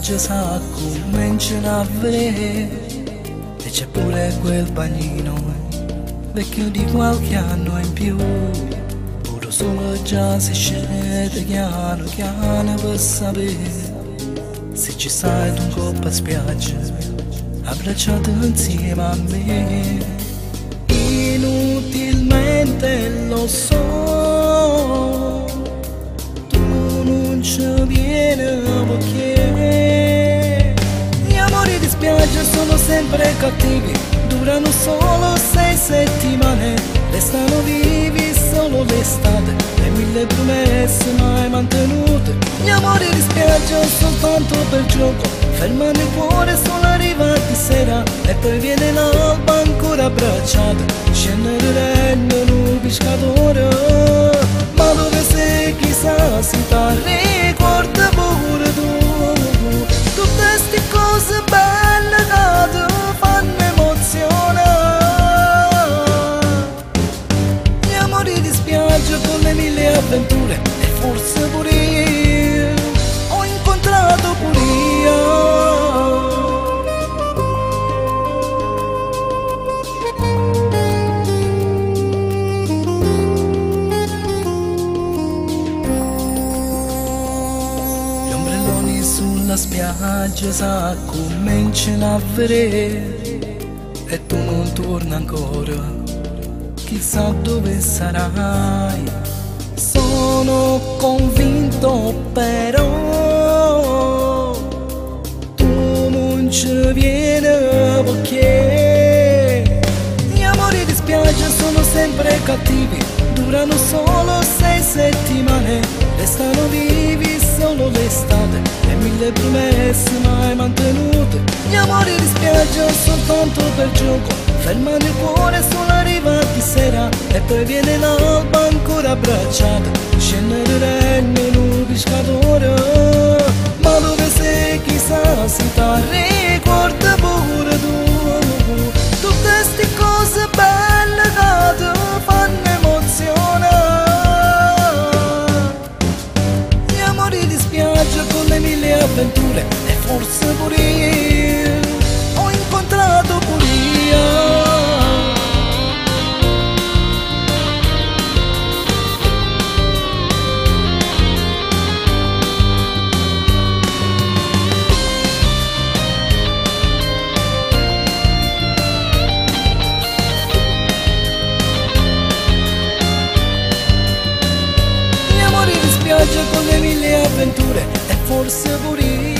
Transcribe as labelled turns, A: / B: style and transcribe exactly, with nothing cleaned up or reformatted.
A: spiaggia sa cominciano a vedere e c'è pure quel bagnino vecchio di qualche anno in più. Pure solo già si scende piano piano per sapere se ci sai un coppa a spiaggia abbracciato insieme a me. Inutilmente lo so, tu non ci vieni perché gli amori di spiaggia sono sempre cattivi, durano solo sei settimane, restano vivi solo l'estate, le mille promesse mai mantenute. Gli amori di spiaggia soltanto per gioco, fermano il cuore solo arrivati sera e poi viene l'alba ancora abbracciata, scende il rendono un pescatore. Ma dove sei chissà si ti ricorda pure tu, tutte ste cose belle che ti fanno emozionare. Gli amori di spiaggia con le mille avventure e forse pure io ho incontrato pure io. Sulla spiaggia sa cominciano a vedere e tu non torni ancora, chissà dove sarai. Sono convinto però tu non ci vieni perché gli amori di spiaggia sono sempre cattivi, durano solo sei settimane, restano vivi solo l'estate, e mille promesse mai mantenute. Gli amori di spiaggia soltanto per gioco, fermano il cuore solo arrivati sera e poi viene l'alba ancora abbracciata, scende il rendono un pescatore. Ma dove sei chissà si ti ricorda pure tu, tutte ste cose belle che ti fanno emozionare. Gli amori di spiaggia con le mille avventure e forse pure io ho incontrato pure io. Con le mille avventure e forse pure io